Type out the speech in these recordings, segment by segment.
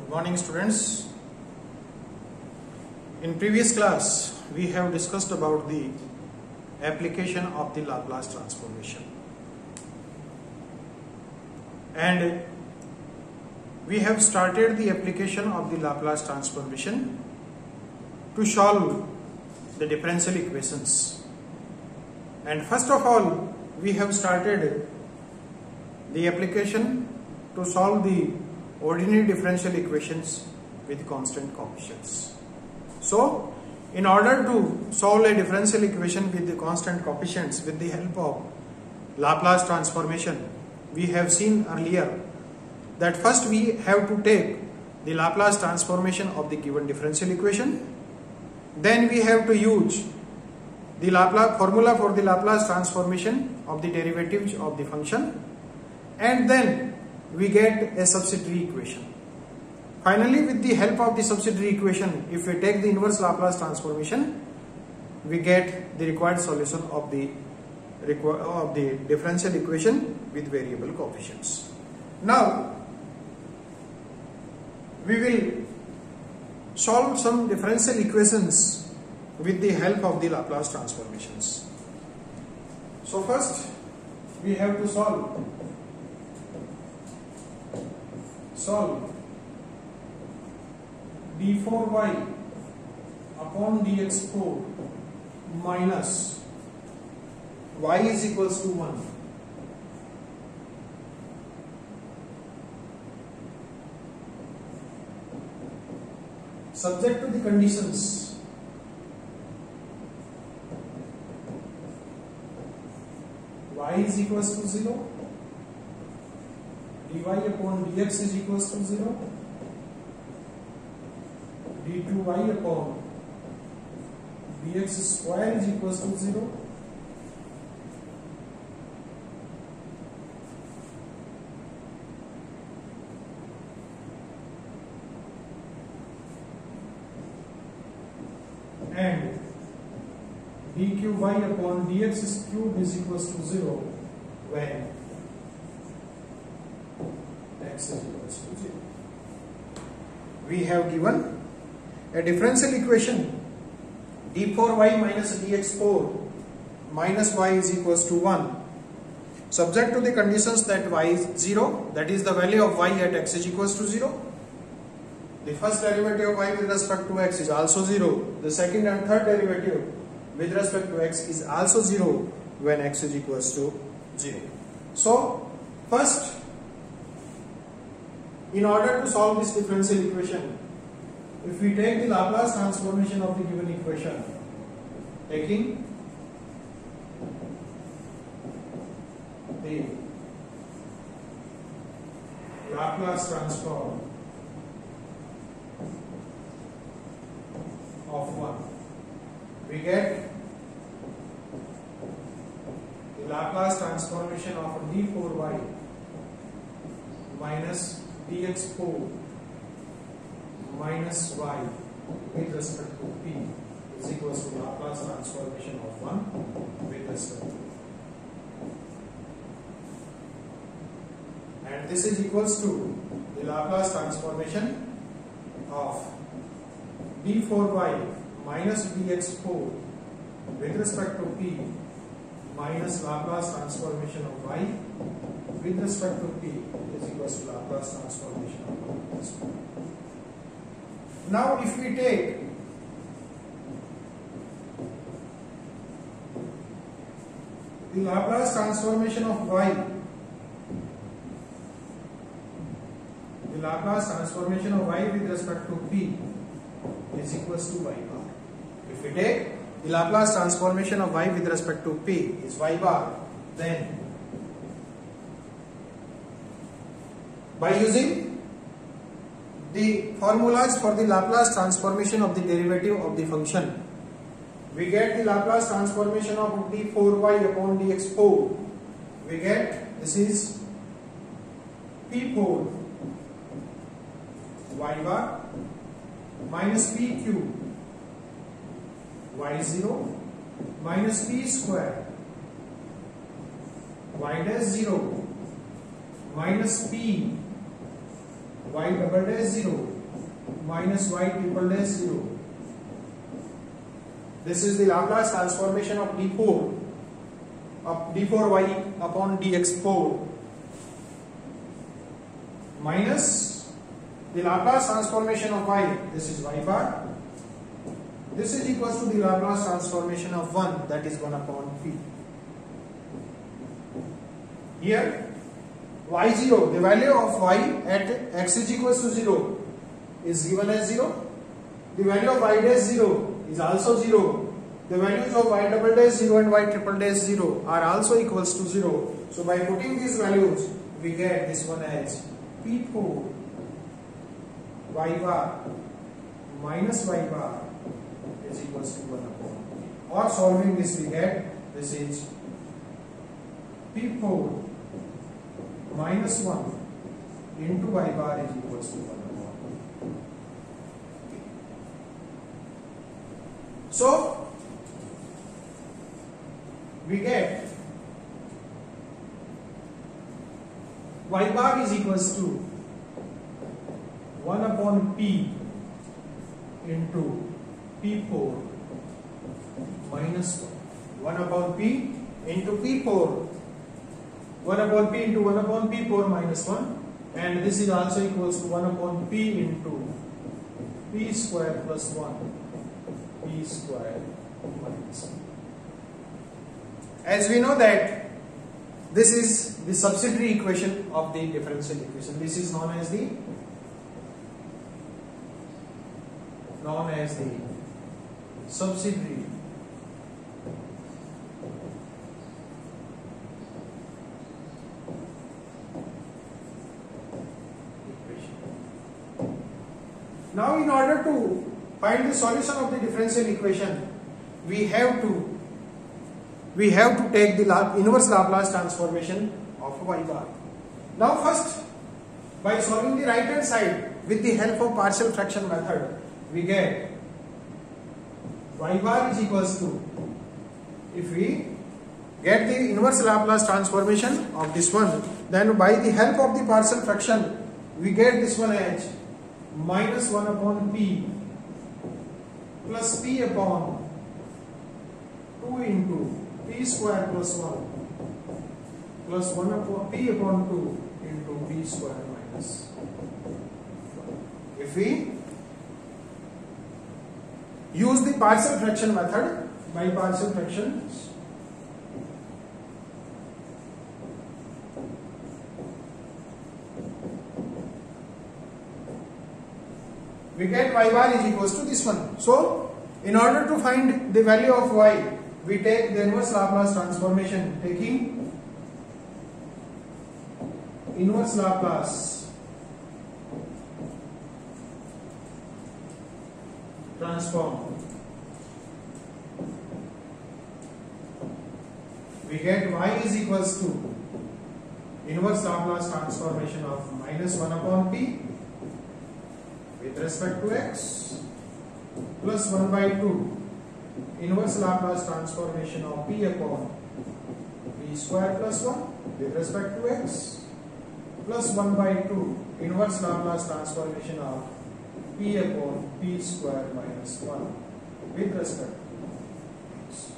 Morning students. In previous class we have discussed about the application of the Laplace transformation, and we have started the application of the Laplace transformation to solve the differential equations. And first of all we have started the application to solve the ordinary differential equations with constant coefficients. So, in order to solve a differential equation with the constant coefficients with the help of Laplace transformation, we have seen earlier that first we have to take the Laplace transformation of the given differential equation. Then we have to use the Laplace formula for the Laplace transformation of the derivatives of the function, and then we get a subsidiary equation. Finally, with the help of the subsidiary equation, if we take the inverse Laplace transformation, we get the required solution of the differential equation with variable coefficients. Now, we will solve some differential equations with the help of the Laplace transformations. So first, we have to solve d4y upon dx4 minus y is equals to 1. Subject to the conditions y is equals to 0, dy upon dx is equals to 0, d2y upon dx square is equals to 0, and dqy upon dx cube is equals to 0 when x is equals to 0. We have given a differential equation d4y minus dx4 minus y is equals to 1, subject to the conditions that y is 0, that is the value of y at x is equals to 0. The first derivative of y with respect to x is also 0. The second and third derivative with respect to x is also 0 when x is equals to 0. So, first, in order to solve this differential equation, if we take the Laplace transformation of the given equation, taking the Laplace transform of 1, we get the Laplace transformation of d4y minus dx4 minus y with respect to p is equals to Laplace transformation of 1 with respect to, and this is equals to the Laplace transformation of d4y minus dx4 with respect to p minus Laplace transformation of y with respect to p is equals to Laplace transformation of this one. Now, if we take the Laplace transformation of y, the Laplace transformation of y with respect to p is equals to y bar. If we take the Laplace transformation of y with respect to p is y bar, then by using the formulas for the Laplace transformation of the derivative of the function, we get the Laplace transformation of d4y upon dx4. We get, this is p4 y bar minus p cube y0 minus p square y dash 0 minus p y double dash 0 minus y triple dash 0. This is the Laplace transformation of d4y upon dx4 minus the Laplace transformation of y. This is y bar. This is equals to the Laplace transformation of 1, that is 1 upon p. Here y0, the value of y at x is equals to 0 is given as 0. The value of y dash 0 is also 0. The values of y double dash 0 and y triple dash 0 are also equals to 0. So by putting these values, we get this one as p4 y bar minus y bar is equals to 1 upon p. Or solving this, we get this is p4 minus 1 into y bar is equals to 1 upon p. So we get y bar is equals to 1 upon p into p4 minus 1 upon p into p4, 1 upon p into 1 upon p4 minus 1, and this is also equals to 1 upon p into p square plus 1 p square minus 1. As we know that this is the subsidiary equation of the differential equation. This is known as the subsidiary equation. Now in order to find the solution of the differential equation, we have to take the inverse Laplace transformation of y bar. Now first, by solving the right hand side with the help of partial fraction method, we get y bar is equals to, if we get the inverse Laplace transformation of this one, then by the help of the partial fraction, we get this one as minus 1 upon p plus p upon 2 into p square plus 1 plus 1 upon p upon 2 into p square minus 1. If we use the partial fraction method, by partial fractions, we get y bar is equals to this one. So in order to find the value of y, we take the inverse Laplace transformation, taking inverse Laplace transform. We get y is equals to inverse Laplace transformation of minus 1 upon p with respect to x plus 1 by 2 inverse Laplace transformation of p upon p square plus 1 with respect to x plus 1 by 2 inverse Laplace transformation of p upon p square minus 1 with respect to x.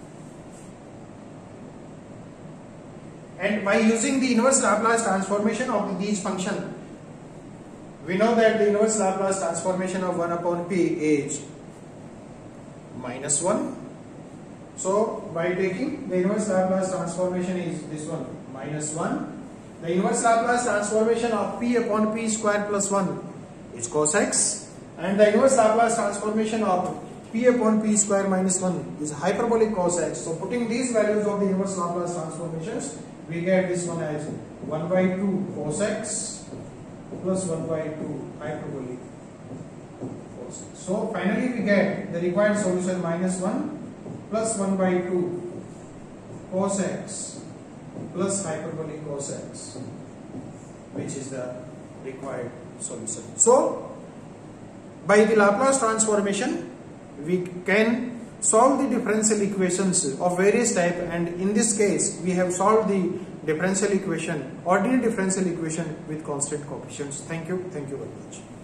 And by using the inverse Laplace transformation of these functions, we know that the inverse Laplace transformation of 1 upon p is minus 1. So by taking the inverse Laplace transformation is this one, minus 1. The inverse Laplace transformation of p upon p square plus 1 is cos x, and the inverse Laplace transformation of p upon p square minus 1 is hyperbolic cos x. So putting these values of the inverse Laplace transformations, we get this one as 1 by 2 cos x plus 1 by 2 hyperbolic cos x. So finally we get the required solution minus 1 plus 1 by 2 cos x plus hyperbolic cos x, which is the required solution. So by the Laplace transformation, we can solve the differential equations of various type, and in this case we have solved the differential equation, ordinary differential equation with constant coefficients. Thank you very much.